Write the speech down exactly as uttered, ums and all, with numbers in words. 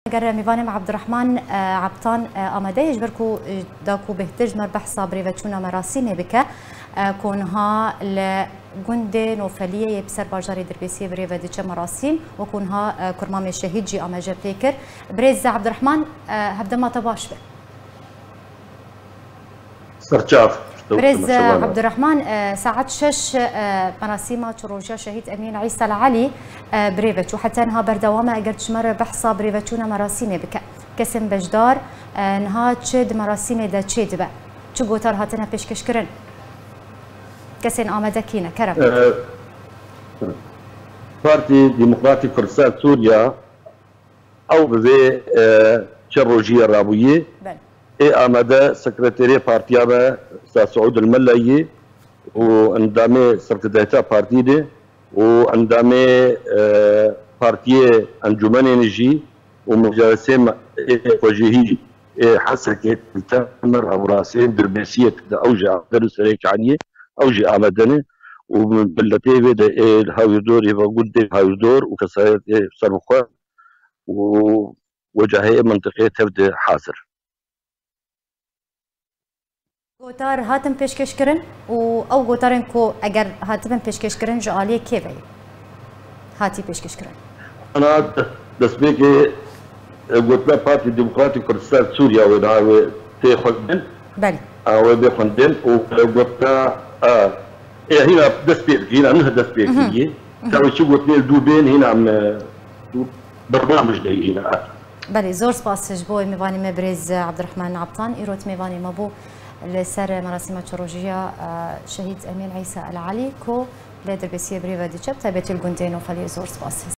اگر میوانم عبدالرحمن عبطان آماده یجبرکو داکو بهتر مر بحثا بریوچونا مراسم بکه کونها لگند نوفلیه بسر بازاری دربیسی بریو دیچه مراسم و کونها کرمام شهید جی آماده بکر برز عبدالرحمن هبدا ما تباش به سرچاف برز عبدالرحمن ساعت شش مراسم تروجا شهيد امين عيسى العلي بريفت وحتى انها بردوامه اگر تشمر بحصه بريفتشونا مراسم بك كسم بجدار انها تشد مراسم دا تشد با چو گوتار هاتنا پیشکش کرن كسن آماده كينا كرم بارتي ديمقراطي كردستان سوريا او بذي تشروجيه رابويه اي آماده سكرتيري بارتيابه سعود الملايي واندامي سركدايتا بارتي دي واندامي بارتي انجمن انرجي ومجالسين وجهي حسكت تمر او راسين دربيسيه اوجع درس ريك عني اوجي امدني وبلتي بدا الهاويدور يبقى قد هاويدور وكسرت سرخه ووجهي منطقه تبدا حاصر گوتار هاتم پیشکش کرن و او گوتارن کو اگر هاتم پیشکش کرن جالی کی وی هاتی پیشکش کرن انا دسبيكي قلت بارتي ديمقراطي كردستان سوريا ودا تي خدن بله او بي خدن وقلت اه إيه هنا دسبيكي هنا نه دسبيكي تو شو قلت لي دوبين هنا عم برنامج لي هنا بله زور سپاس جبوی میوانی مبرز عبدالرحمن عبطان ایروت میوانی مبو لسر مراسم تروجيا شهيد امين عيسى العلي كو لدربسيه بريفا دي تشب تابت الجندين وفالي زور سباس